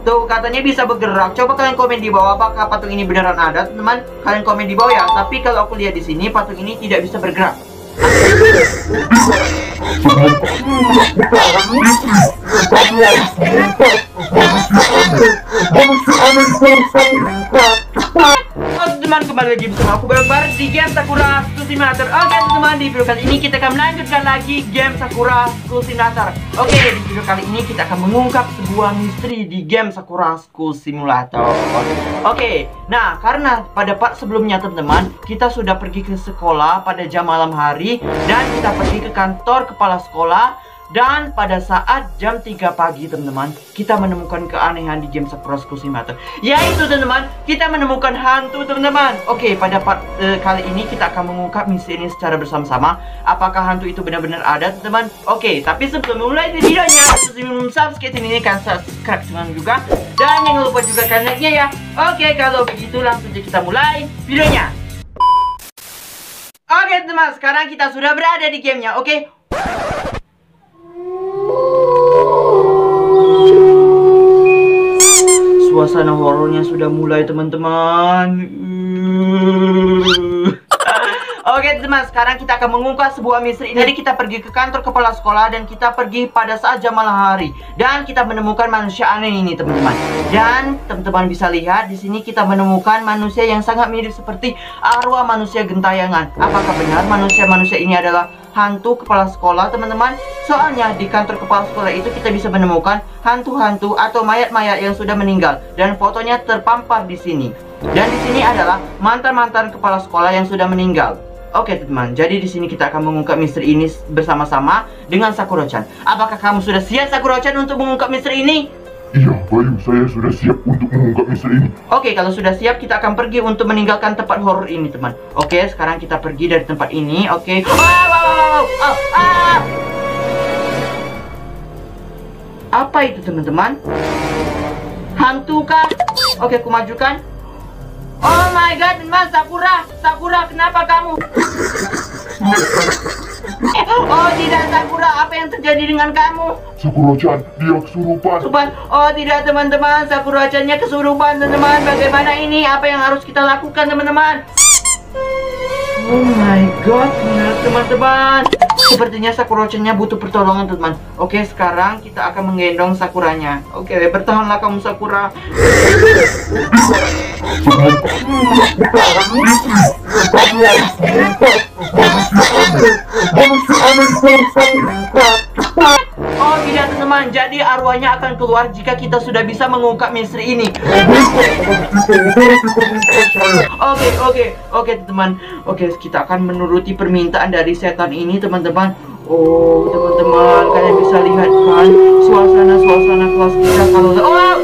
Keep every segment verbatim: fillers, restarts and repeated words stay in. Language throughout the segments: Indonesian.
Tuh, katanya bisa bergerak. Coba kalian komen di bawah apakah patung ini beneran ada, teman-teman. Kalian komen di bawah ya. Tapi kalau aku lihat di sini, patung ini tidak bisa bergerak. Oke teman, kembali lagi bersama aku Barbar di game Sakura School Simulator. Oke teman, di video kali ini kita akan melanjutkan lagi game Sakura School Simulator. Oke, di video kali ini kita akan mengungkap sebuah misteri di game Sakura School Simulator. Oke, nah karena pada part sebelumnya teman-teman, kita sudah pergi ke sekolah pada jam malam hari dan kita pergi ke kantor kepala sekolah. Dan pada saat jam tiga pagi teman-teman, kita menemukan keanehan di game Sakura School Simulator. Yaitu teman-teman, kita menemukan hantu teman-teman. Oke, pada part uh, kali ini kita akan mengungkap misteri ini secara bersama-sama. Apakah hantu itu benar-benar ada teman-teman? Oke, tapi sebelum mulai videonya, sebelum subscribe ini kan subscribe teman juga. Dan jangan lupa juga kan like-nya ya. Oke, kalau begitu langsung saja kita mulai videonya. Oke teman, sekarang kita sudah berada di gamenya. Oke. Suasana horornya sudah mulai teman-teman. Oke teman, sekarang kita akan mengungkap sebuah misteri. Jadi kita pergi ke kantor kepala sekolah dan kita pergi pada saat jam malam hari dan kita menemukan manusia aneh ini teman-teman. Dan teman-teman bisa lihat di sini kita menemukan manusia yang sangat mirip seperti arwah manusia gentayangan. Apakah benar manusia-manusia ini adalah hantu kepala sekolah teman-teman? Soalnya di kantor kepala sekolah itu kita bisa menemukan hantu-hantu atau mayat-mayat yang sudah meninggal dan fotonya terpampar di sini. Dan di sini adalah mantan-mantan kepala sekolah yang sudah meninggal. Oke teman, jadi di sini kita akan mengungkap misteri ini bersama-sama dengan Sakura-chan. Apakah kamu sudah siap Sakura-chan untuk mengungkap misteri ini? Iya, Bayu, saya sudah siap untuk mengungkap misteri ini. Oke, kalau sudah siap kita akan pergi untuk meninggalkan tempat horor ini teman. Oke, sekarang kita pergi dari tempat ini. Oke. Wow, wow, wow, wow. Oh, ah. Apa itu teman-teman? Hantu kah? Oke, aku majukan. Oh my god, teman, Sakura, Sakura, kenapa kamu? Oh tidak Sakura, apa yang terjadi dengan kamu? Sakura-chan, dia kesurupan. Kesurupan? Oh tidak teman-teman, Sakura-channya kesurupan teman-teman. Bagaimana ini? Apa yang harus kita lakukan teman-teman? Oh my god, teman-teman. Sepertinya Sakura-channya butuh pertolongan teman. Oke, sekarang kita akan menggendong Sakuranya. Oke, bertahanlah kamu Sakura. Oh tidak teman-teman, jadi arwahnya akan keluar jika kita sudah bisa mengungkap misteri ini. Oke, oke, oke teman. Oke, kita akan menuruti permintaan dari setan ini teman-teman. Oh teman-teman, kalian bisa lihat kan suasana-suasana kelas kita kalau oh!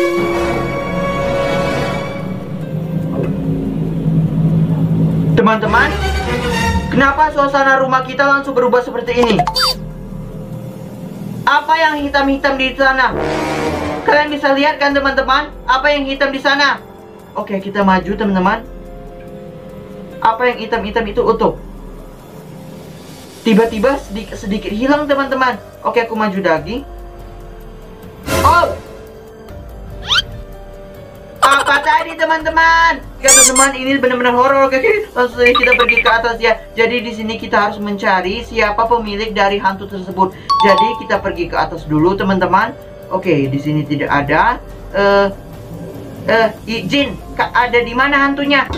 Teman-teman, kenapa suasana rumah kita langsung berubah seperti ini? Apa yang hitam-hitam di sana? Kalian bisa lihat kan teman-teman? Apa yang hitam di sana? Oke, kita maju teman-teman. Apa yang hitam-hitam itu utuh? Tiba-tiba sedikit, sedikit hilang teman-teman. Oke, aku maju lagi. Oh! Apa tadi teman-teman? Ya teman-teman, ini benar-benar horor. Oke, langsung saja kita pergi ke atas ya. Jadi di sini kita harus mencari siapa pemilik dari hantu tersebut. Jadi kita pergi ke atas dulu teman-teman. Oke, di sini tidak ada. Eh, uh, uh, Jin, ada di mana hantunya?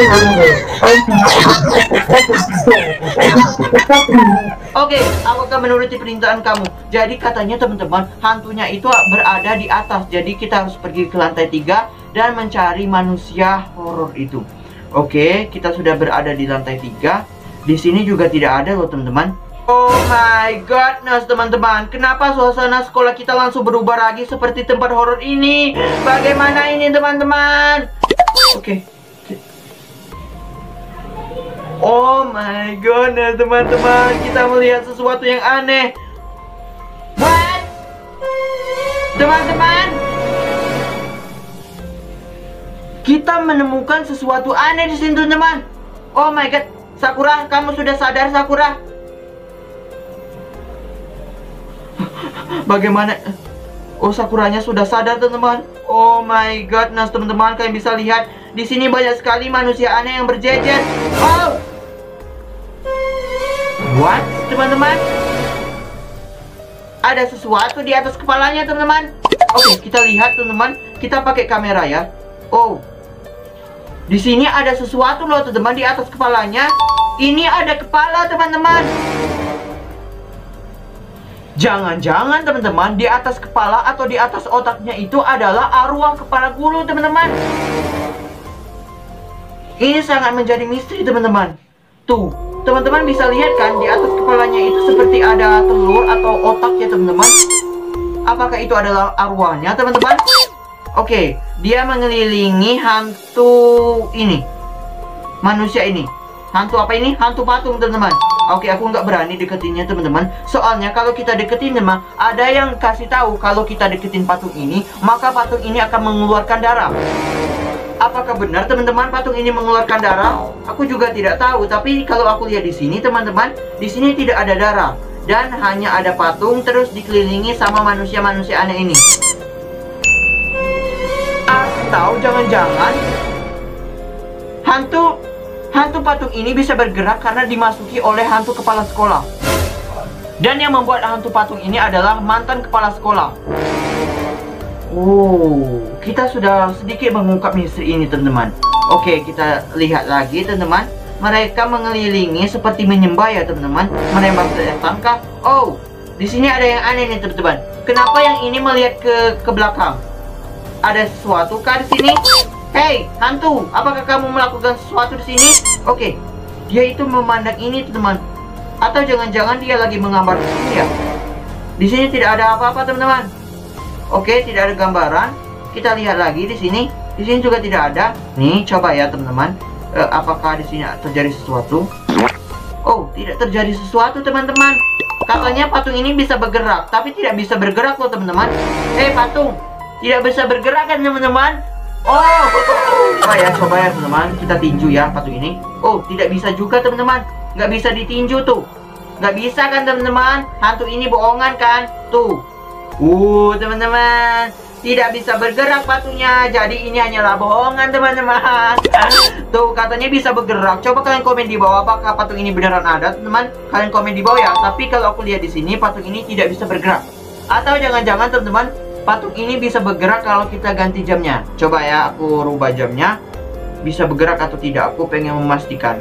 Oke, aku akan menuruti perintahan kamu. Jadi katanya teman-teman, hantunya itu berada di atas. Jadi kita harus pergi ke lantai tiga dan mencari manusia horor itu. Oke, kita sudah berada di lantai tiga. Di sini juga tidak ada loh teman-teman. Oh my godness teman-teman, kenapa suasana sekolah kita langsung berubah lagi seperti tempat horor ini? Bagaimana ini teman-teman? Oke. Oh my godness teman-teman, kita melihat sesuatu yang aneh. What? Teman-teman, kita menemukan sesuatu aneh di sini teman-teman. Oh my god, Sakura, kamu sudah sadar Sakura? Bagaimana? Oh, Sakuranya sudah sadar teman-teman. Oh my goodness, teman-teman, kalian bisa lihat di sini banyak sekali manusia aneh yang berjejer. Oh, what, teman-teman? Ada sesuatu di atas kepalanya, teman-teman. Oke, kita lihat, teman-teman. Kita pakai kamera ya. Oh, di sini ada sesuatu loh, teman-teman, di atas kepalanya. Ini ada kepala, teman-teman. Jangan-jangan, teman-teman, di atas kepala atau di atas otaknya itu adalah arwah kepala guru, teman-teman. Ini sangat menjadi misteri, teman-teman. Tuh, teman-teman bisa lihat kan, di atas kepalanya itu seperti ada telur atau otak ya, teman-teman. Apakah itu adalah arwahnya, teman-teman? Oke, dia mengelilingi hantu ini. Manusia ini. Hantu apa ini? Hantu patung, teman-teman. Oke, aku nggak berani deketinnya, teman-teman. Soalnya kalau kita deketin, teman, ada yang kasih tahu kalau kita deketin patung ini, maka patung ini akan mengeluarkan darah. Apakah benar, teman-teman, patung ini mengeluarkan darah? Aku juga tidak tahu. Tapi kalau aku lihat di sini, teman-teman, di sini tidak ada darah dan hanya ada patung terus dikelilingi sama manusia-manusia aneh ini. Atau jangan-jangan hantu Hantu patung ini bisa bergerak karena dimasuki oleh hantu kepala sekolah. Dan yang membuat hantu patung ini adalah mantan kepala sekolah. Oh, kita sudah sedikit mengungkap misteri ini, teman-teman. Oke, kita lihat lagi, teman-teman. Mereka mengelilingi seperti menyembah ya, teman-teman. Menembak setankah? Oh, di sini ada yang aneh nih, teman-teman. Kenapa yang ini melihat ke ke belakang? Ada sesuatu kah di sini? Hei, hantu, apakah kamu melakukan sesuatu di sini? Oke, dia itu memandang ini, teman. Atau jangan-jangan dia lagi menggambar di sini ya? Di sini tidak ada apa-apa, teman-teman. Oke, tidak ada gambaran. Kita lihat lagi di sini. Di sini juga tidak ada. Nih, coba ya, teman-teman. Eh, apakah di sini terjadi sesuatu? Oh, tidak terjadi sesuatu, teman-teman. Katanya patung ini bisa bergerak, tapi tidak bisa bergerak loh, teman-teman. Hei, patung, tidak bisa bergerak kan, teman-teman? Oh, coba ya, coba ya, teman-teman. Kita tinju ya patung ini. Oh, tidak bisa juga, teman-teman. Nggak bisa ditinju tuh. Nggak bisa kan, teman-teman? Hantu ini bohongan kan? Tuh. Uh, teman-teman. Tidak bisa bergerak patungnya. Jadi ini hanyalah bohongan, teman-teman. Tuh, katanya bisa bergerak. Coba kalian komen di bawah apakah patung ini beneran ada, teman-teman. Kalian komen di bawah ya. Tapi kalau aku lihat di sini, patung ini tidak bisa bergerak. Atau jangan-jangan, teman-teman, patung ini bisa bergerak kalau kita ganti jamnya. Coba ya, aku rubah jamnya. Bisa bergerak atau tidak, aku pengen memastikan.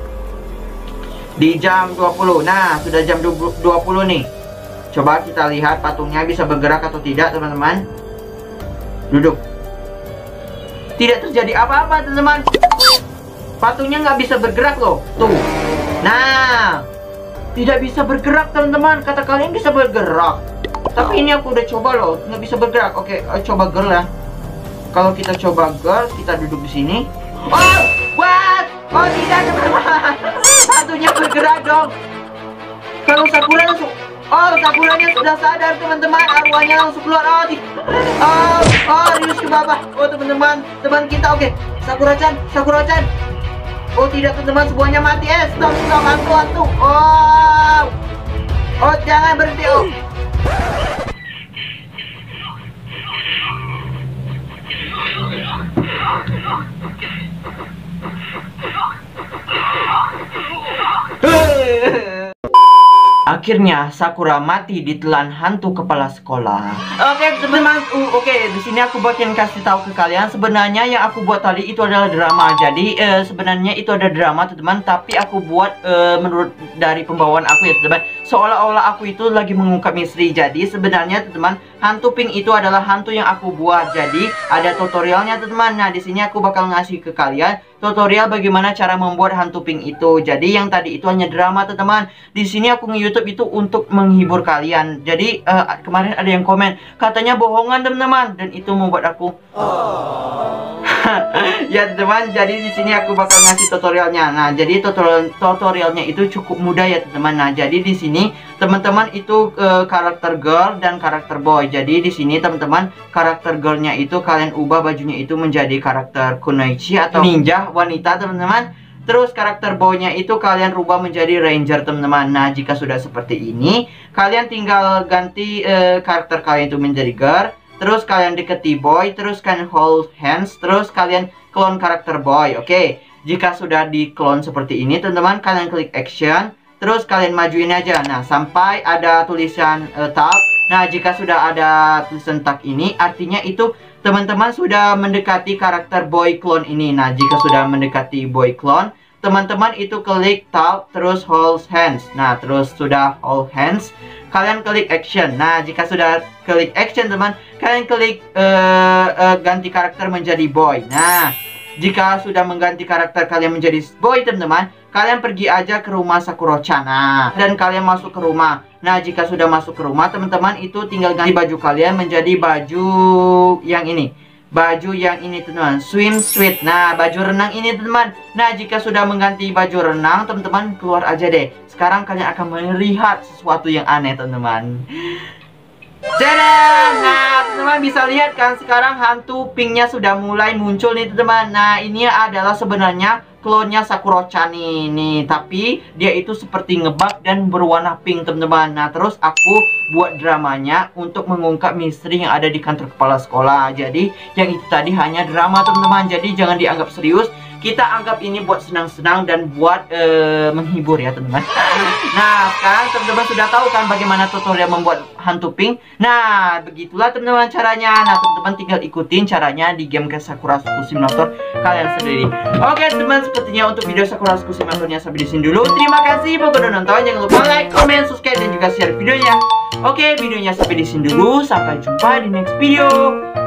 Di jam dua puluh. Nah, sudah jam dua puluh nih. Coba kita lihat patungnya bisa bergerak atau tidak, teman-teman. Duduk. Tidak terjadi apa-apa, teman-teman. Patungnya nggak bisa bergerak loh. Tuh. Nah, tidak bisa bergerak, teman-teman. Kata kalian bisa bergerak. Tapi ini aku udah coba loh, nggak bisa bergerak. Oke, coba girl ya. Kalau kita coba girl, kita duduk di sini. Oh, what? Oh tidak, teman-teman. Hantunya bergerak dong. Kalau Sakura langsung, oh Sakuranya sudah sadar, teman-teman. Arwahnya langsung keluar. Oh, di, oh, oh, rius ke bawah. Oh teman-teman, teman kita. Oke, Sakura-chan, Sakura-chan. Oh tidak, teman-teman, semuanya mati. Eh, stop, stop, hantu, hantu. Oh, oh jangan berhenti. Oh. Akhirnya Sakura mati ditelan hantu kepala sekolah. Oke, teman-teman. Uh, Oke, di sini aku bagian kasih tahu ke kalian. Sebenarnya yang aku buat tadi itu adalah drama. Jadi uh, sebenarnya itu ada drama, teman-teman. Tapi aku buat uh, menurut dari pembawaan aku ya, teman-teman. Seolah-olah aku itu lagi mengungkap misteri. Jadi sebenarnya, teman-teman, hantu pink itu adalah hantu yang aku buat. Jadi ada tutorialnya, teman-teman. Nah, di sini aku bakal ngasih ke kalian tutorial bagaimana cara membuat hantu pink itu. Jadi yang tadi itu hanya drama, teman-teman. Di sini aku nge-YouTube itu untuk menghibur kalian. Jadi uh, kemarin ada yang komen katanya bohongan, teman-teman, dan itu membuat aku ya, teman. Jadi di sini aku bakal ngasih tutorialnya. Nah, jadi tutorial tutorialnya itu cukup mudah ya, teman-teman. Nah, jadi di sini teman-teman itu uh, karakter girl dan karakter boy. Jadi di sini teman-teman karakter girlnya itu kalian ubah bajunya itu menjadi karakter kunoichi atau ninja wanita, teman-teman. Terus karakter boynya itu kalian rubah menjadi ranger, teman-teman. Nah, jika sudah seperti ini, kalian tinggal ganti uh, karakter kalian itu menjadi girl. terus kalian deketi boy, terus kalian hold hands, terus kalian clone karakter boy. Oke, jika sudah di clone seperti ini teman-teman, kalian klik action, terus kalian majuin aja. Nah, sampai ada tulisan uh, tag. Nah, jika sudah ada tulisan tag ini, artinya itu teman-teman sudah mendekati karakter boy clone ini. Nah, jika sudah mendekati boy clone, teman-teman itu klik tab, terus hold hands. Nah, terus sudah hold hands, kalian klik action. Nah, jika sudah klik action teman, kalian klik uh, uh, ganti karakter menjadi boy. Nah, jika sudah mengganti karakter kalian menjadi boy teman-teman, kalian pergi aja ke rumah Sakura-chan. Nah, dan kalian masuk ke rumah. Nah, jika sudah masuk ke rumah teman-teman, itu tinggal ganti baju kalian menjadi baju yang ini. Baju yang ini teman-teman, swimsuit. Nah, baju renang ini teman-teman. Nah, jika sudah mengganti baju renang teman-teman, keluar aja deh. Sekarang kalian akan melihat sesuatu yang aneh teman-teman. Tadam! Nah, teman-teman bisa lihat kan, sekarang hantu pinknya sudah mulai muncul nih teman-teman. Nah, ini adalah sebenarnya klonnya Sakura-chan ini, tapi dia itu seperti ngebug dan berwarna pink teman-teman. Nah, terus aku buat dramanya untuk mengungkap misteri yang ada di kantor kepala sekolah. Jadi yang itu tadi hanya drama teman-teman, jadi jangan dianggap serius. Kita anggap ini buat senang-senang dan buat uh, menghibur ya teman-teman. Nah, sekarang teman-teman sudah tahu kan bagaimana tutorial membuat hantu pink. Nah, begitulah teman-teman caranya. Nah, teman-teman tinggal ikutin caranya di game Sakura School Simulator kalian sendiri. Oke teman-teman, sepertinya untuk video Sakura School Simulatornya sampai di sini dulu. Terima kasih buat udah nonton. Jangan lupa like, comment, subscribe dan juga share videonya. Oke, videonya sampai di sini dulu. Sampai jumpa di next video.